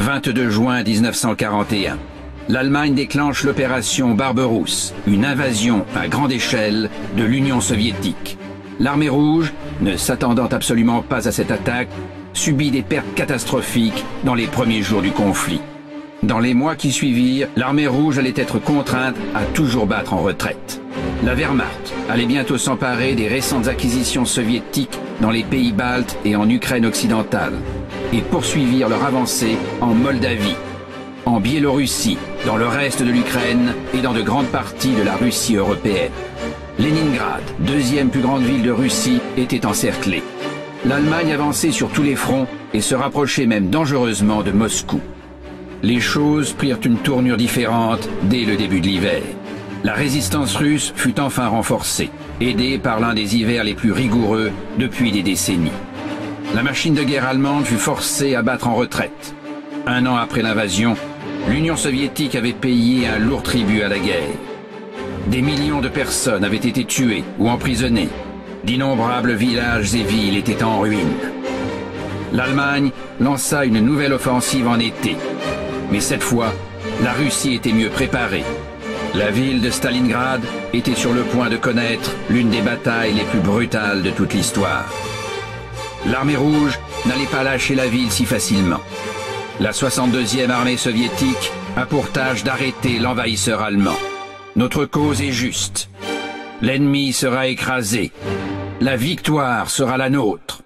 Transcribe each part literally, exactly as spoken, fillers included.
vingt-deux juin mille neuf cent quarante et un. L'Allemagne déclenche l'opération Barberousse, une invasion à grande échelle de l'Union soviétique. L'armée rouge, ne s'attendant absolument pas à cette attaque, subit des pertes catastrophiques dans les premiers jours du conflit. Dans les mois qui suivirent, l'armée rouge allait être contrainte à toujours battre en retraite. La Wehrmacht allait bientôt s'emparer des récentes acquisitions soviétiques dans les pays baltes et en Ukraine occidentale, et poursuivirent leur avancée en Moldavie, en Biélorussie, dans le reste de l'Ukraine et dans de grandes parties de la Russie européenne. Leningrad, deuxième plus grande ville de Russie, était encerclée. L'Allemagne avançait sur tous les fronts et se rapprochait même dangereusement de Moscou. Les choses prirent une tournure différente dès le début de l'hiver. La résistance russe fut enfin renforcée, aidée par l'un des hivers les plus rigoureux depuis des décennies. La machine de guerre allemande fut forcée à battre en retraite. Un an après l'invasion, l'Union soviétique avait payé un lourd tribut à la guerre. Des millions de personnes avaient été tuées ou emprisonnées. D'innombrables villages et villes étaient en ruine. L'Allemagne lança une nouvelle offensive en été. Mais cette fois, la Russie était mieux préparée. La ville de Stalingrad était sur le point de connaître l'une des batailles les plus brutales de toute l'histoire. L'armée rouge n'allait pas lâcher la ville si facilement. La soixante-deuxième armée soviétique a pour tâche d'arrêter l'envahisseur allemand. Notre cause est juste. L'ennemi sera écrasé. La victoire sera la nôtre.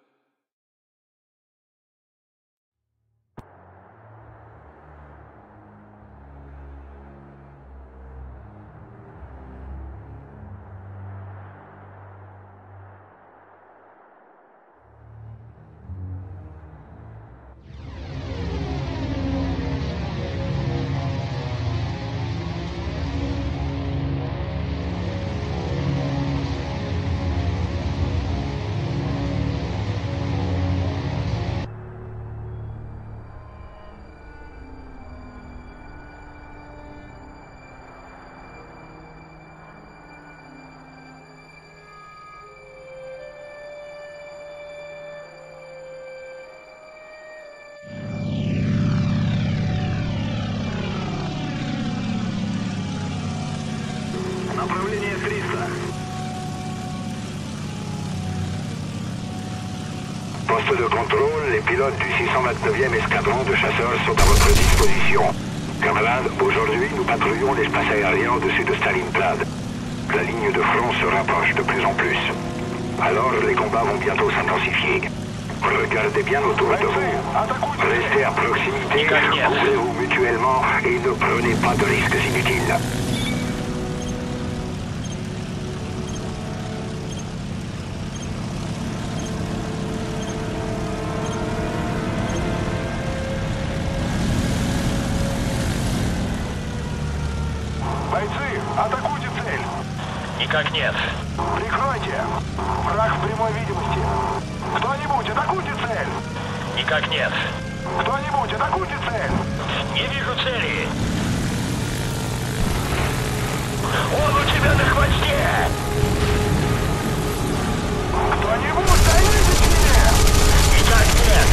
Направление триста. Poste de contrôle, les pilotes du six cent vingt-neuvième escadron de chasseurs sont à votre disposition. Camarades, aujourd'hui nous patrouillons l'espace aérien au-dessus de Stalingrad. La ligne de front se rapproche de plus en plus. Alors les combats vont bientôt s'intensifier. Regardez bien autour de vous. Restez à proximité, couvrez-vous mutuellement et ne prenez pas de risques inutiles. Бойцы, атакуйте цель! Никак нет. Прикройте! Враг в прямой видимости. Кто-нибудь, атакуйте цель! Никак нет. Кто-нибудь, атакуйте цель! Не вижу цели. Он у тебя на хвосте! Кто-нибудь, займитесь ними! Никак нет.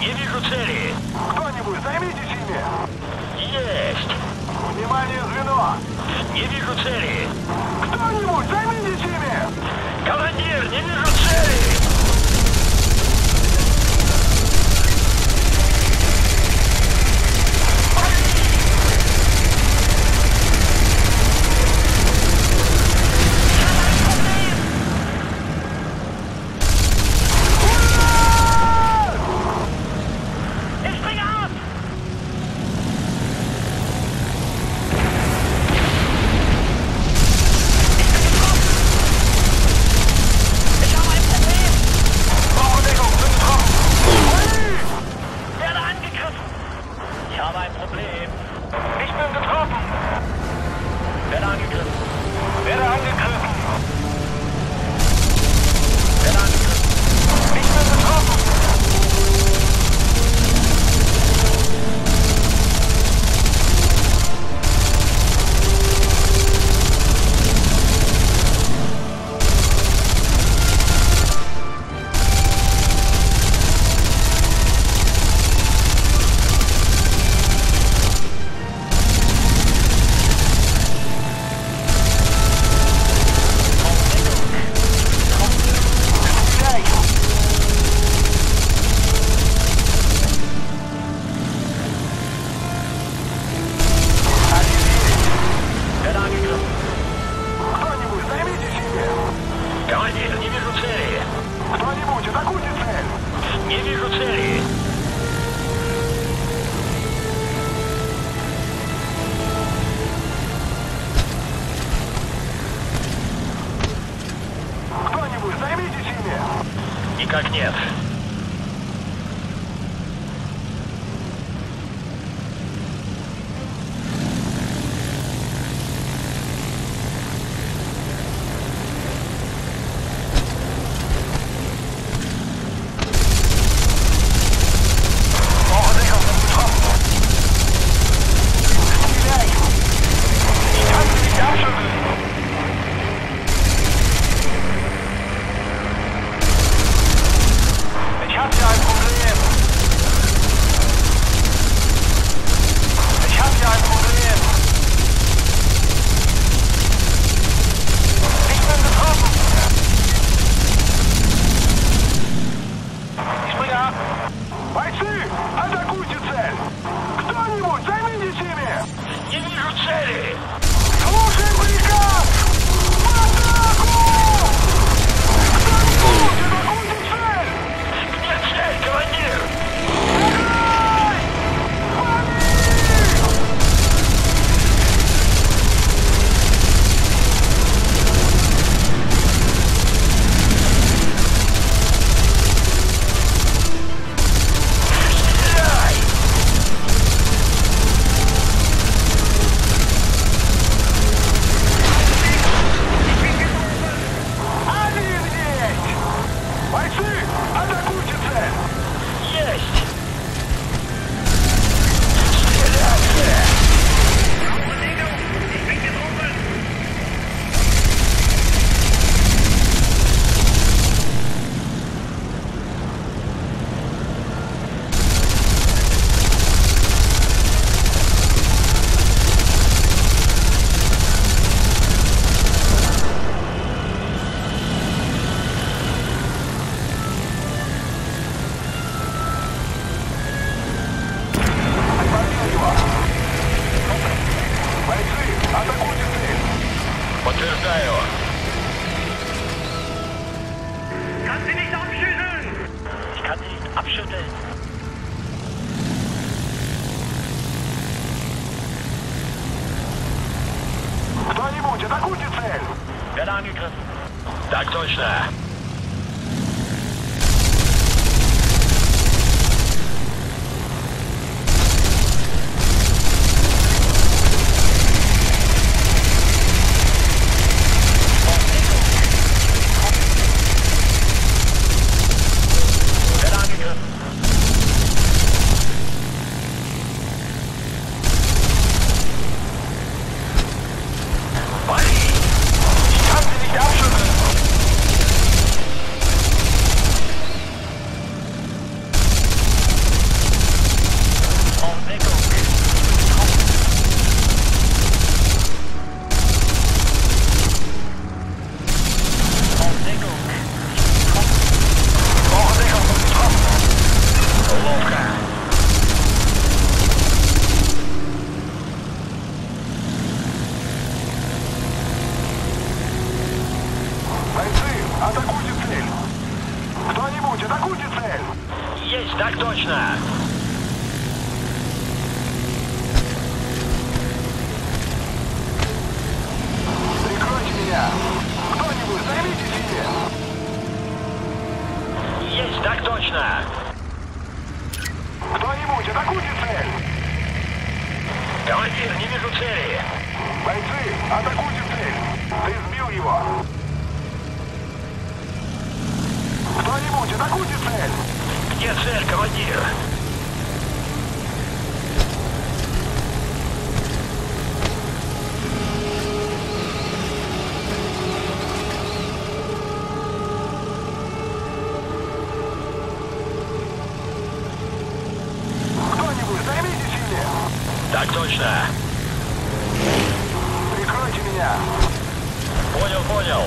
Не вижу цели. Кто-нибудь, займитесь ими! Есть. Внимание, звено! Не вижу цели. Кто-нибудь, займитесь ими! Командир, не вижу цели. Никак нет. Подтверждаю. Kann sie nicht abschütteln! Ich kann sie nicht abschütteln. Кто-нибудь, атакуйте цель! Werde angegriffen. Так точно. Кто-нибудь, атакуйте цель! Командир, не вижу цели. Бойцы, атакуйте цель! Ты сбил его! Кто-нибудь, атакуйте цель! Где цель, командир? Кто-нибудь, займитесь ими! Так точно. Прикройте меня! Понял, понял.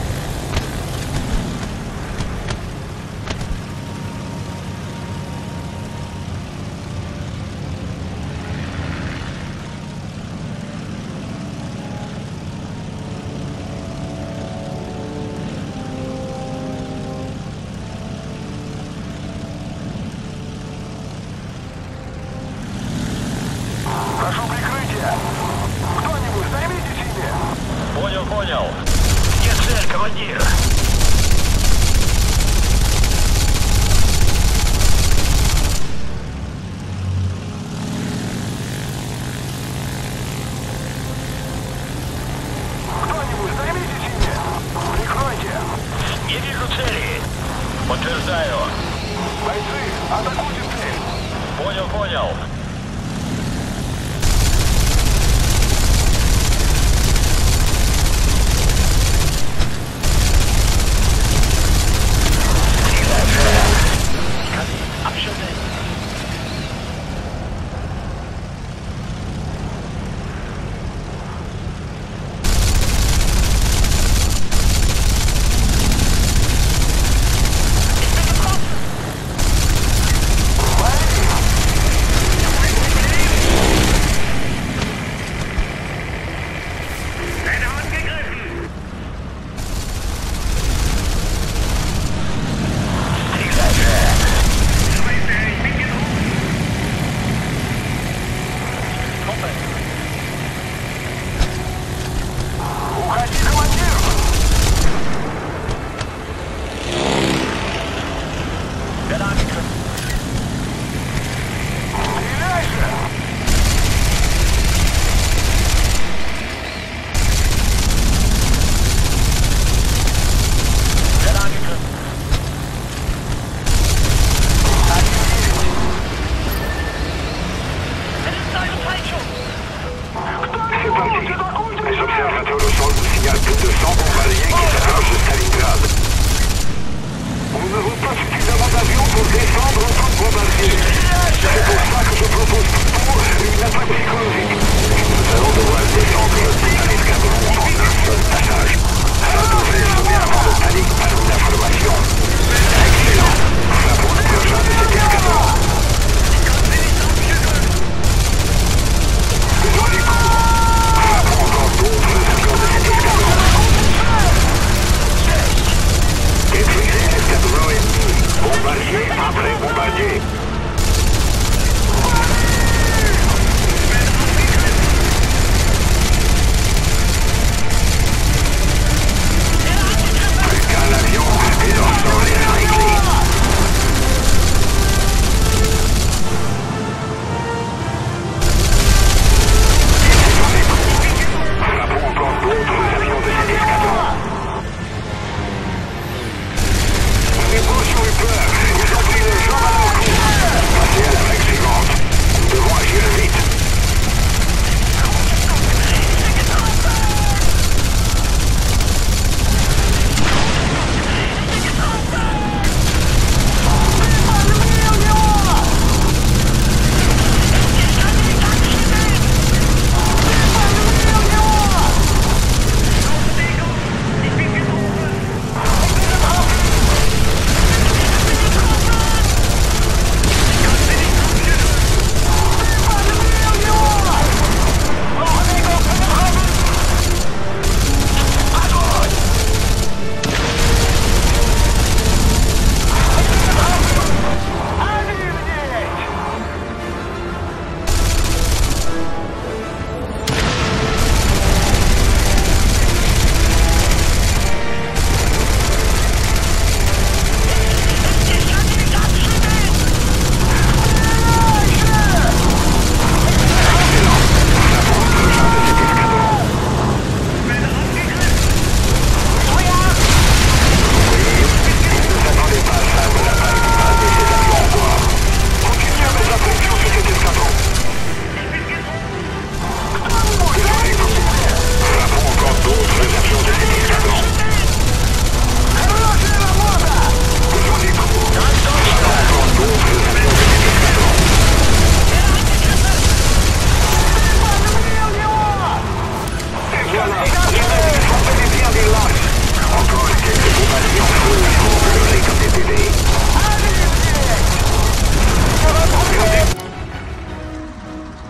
Прошу прикрытия! Кто-нибудь, займитесь ими! Понял, понял. Где цель, командир? Кто-нибудь, займитесь ими! Прикройте! Не вижу цели. Подтверждаю. Бойцы, атакуйте цель! Понял, понял.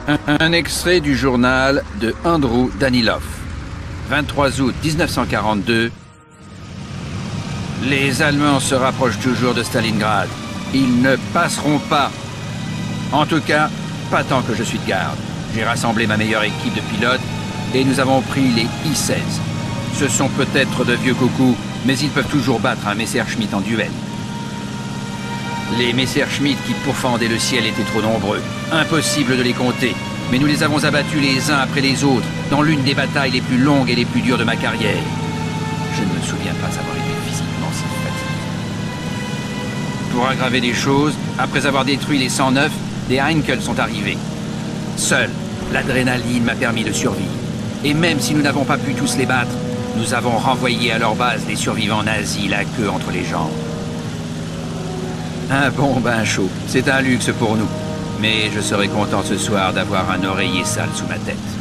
Un, un extrait du journal de Andrew Danilov. vingt-trois août mille neuf cent quarante-deux. Les Allemands se rapprochent toujours de Stalingrad. Ils ne passeront pas. En tout cas, pas tant que je suis de garde. J'ai rassemblé ma meilleure équipe de pilotes et nous avons pris les I seize. Ce sont peut-être de vieux coucous, mais ils peuvent toujours battre un Messerschmitt en duel. Les Messerschmitt qui pourfendaient le ciel étaient trop nombreux. Impossible de les compter. Mais nous les avons abattus les uns après les autres dans l'une des batailles les plus longues et les plus dures de ma carrière. Je ne me souviens pas avoir été physiquement si fatigué. Pour aggraver les choses, après avoir détruit les cent neuf, les Heinkel sont arrivés. Seul, l'adrénaline m'a permis de survivre. Et même si nous n'avons pas pu tous les battre, nous avons renvoyé à leur base les survivants nazis, la queue entre les jambes. Un bon bain chaud, c'est un luxe pour nous. Mais je serai content ce soir d'avoir un oreiller sale sous ma tête.